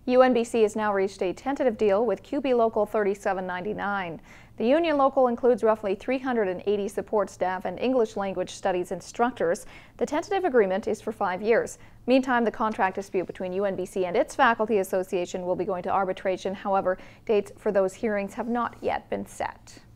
UNBC has now reached a tentative deal with CUPE Local 3799. The union local includes roughly 380 support staff and English language studies instructors. The tentative agreement is for 5 years. Meantime, the contract dispute between UNBC and its faculty association will be going to arbitration. However, dates for those hearings have not yet been set.